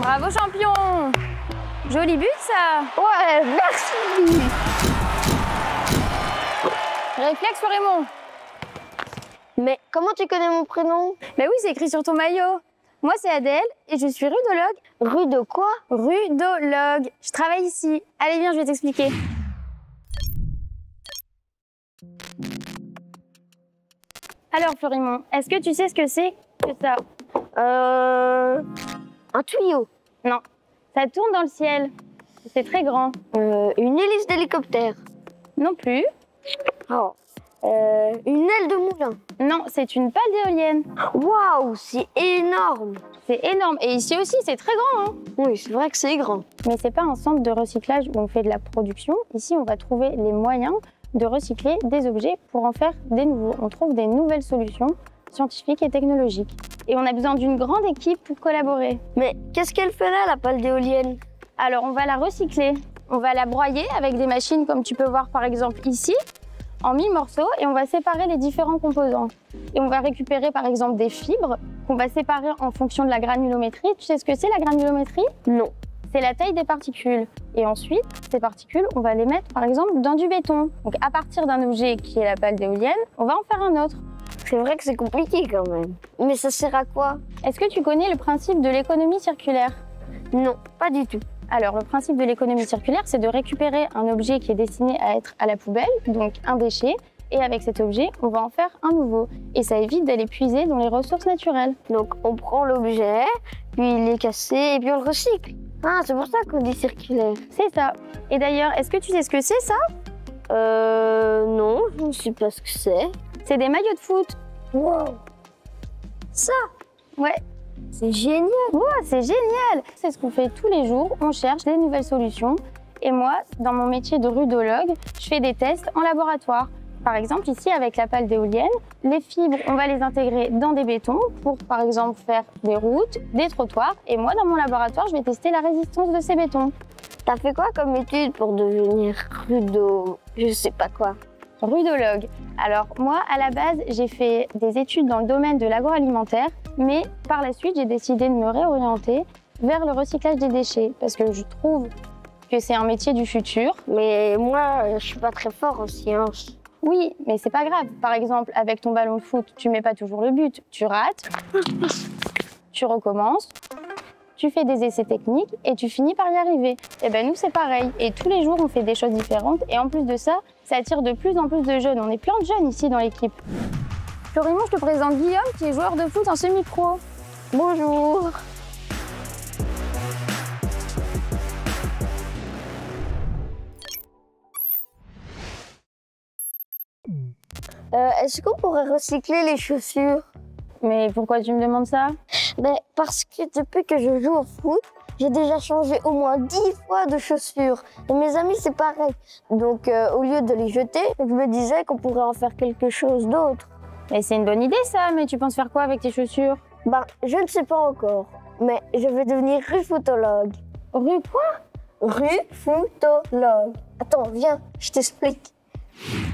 Bravo champion! Joli but ça! Ouais, merci. Réflexe sur Raymond. Mais comment tu connais mon prénom? Ben oui, c'est écrit sur ton maillot. Moi, c'est Adèle et je suis rudologue. Rue de quoi? Rudologue. Je travaille ici. Allez, viens, je vais t'expliquer. Alors, Florimond, est-ce que tu sais ce que c'est que ça? Un tuyau. Non, ça tourne dans le ciel. C'est très grand. Une hélice d'hélicoptère. Non plus. Oh. Une aile de moulin. Non, c'est une pale d'éolienne. Waouh, c'est énorme. C'est énorme. Et ici aussi, c'est très grand, hein. Oui, c'est vrai que c'est grand. Mais c'est pas un centre de recyclage où on fait de la production. Ici, on va trouver les moyens de recycler des objets pour en faire des nouveaux. On trouve des nouvelles solutions scientifiques et technologiques. Et on a besoin d'une grande équipe pour collaborer. Mais qu'est-ce qu'elle fait là, la pale d'éolienne? Alors, on va la recycler. On va la broyer avec des machines comme tu peux voir par exemple ici, en 1000 morceaux, et on va séparer les différents composants. Et on va récupérer par exemple des fibres qu'on va séparer en fonction de la granulométrie. Tu sais ce que c'est la granulométrie? Non. C'est la taille des particules. Et ensuite, ces particules, on va les mettre par exemple dans du béton. Donc à partir d'un objet qui est la pale d'éolienne, on va en faire un autre. C'est vrai que c'est compliqué quand même. Mais ça sert à quoi? Est-ce que tu connais le principe de l'économie circulaire? Non, pas du tout. Alors, le principe de l'économie circulaire, c'est de récupérer un objet qui est destiné à être à la poubelle, donc un déchet, et avec cet objet, on va en faire un nouveau. Et ça évite d'aller puiser dans les ressources naturelles. Donc on prend l'objet, puis il est cassé, et puis on le recycle. Ah, c'est pour ça qu'on dit circulaire. C'est ça. Et d'ailleurs, est-ce que tu sais ce que c'est ça? Non, je ne sais pas ce que c'est. C'est des maillots de foot. Wow. Ça? Ouais. C'est génial. Wow, c'est génial. C'est ce qu'on fait tous les jours. On cherche des nouvelles solutions. Et moi, dans mon métier de rudologue, je fais des tests en laboratoire. Par exemple, ici, avec la pale d'éolienne, les fibres, on va les intégrer dans des bétons pour, par exemple, faire des routes, des trottoirs. Et moi, dans mon laboratoire, je vais tester la résistance de ces bétons. T'as fait quoi comme étude pour devenir je sais pas quoi? Rudologue. Alors moi, à la base, j'ai fait des études dans le domaine de l'agroalimentaire, mais par la suite, j'ai décidé de me réorienter vers le recyclage des déchets parce que je trouve que c'est un métier du futur. Mais moi, je suis pas très fort en sciences. Oui, mais c'est pas grave. Par exemple, avec ton ballon de foot, tu mets pas toujours le but, tu rates, tu recommences, tu fais des essais techniques et tu finis par y arriver. Et ben nous, c'est pareil. Et tous les jours, on fait des choses différentes. Et en plus de ça, ça attire de plus en plus de jeunes. On est plein de jeunes ici dans l'équipe. Florimond, je te présente Guillaume, qui est joueur de foot en semi-pro. Bonjour. Est-ce qu'on pourrait recycler les chaussures? Mais pourquoi tu me demandes ça? Ben, parce que depuis que je joue au foot, j'ai déjà changé au moins 10 fois de chaussures. Et mes amis, c'est pareil. Donc, au lieu de les jeter, je me disais qu'on pourrait en faire quelque chose d'autre. Mais c'est une bonne idée ça, mais tu penses faire quoi avec tes chaussures? Ben, je ne sais pas encore, mais je vais devenir rufotologue. Rue quoi? Rufotologue. Attends, viens, je t'explique.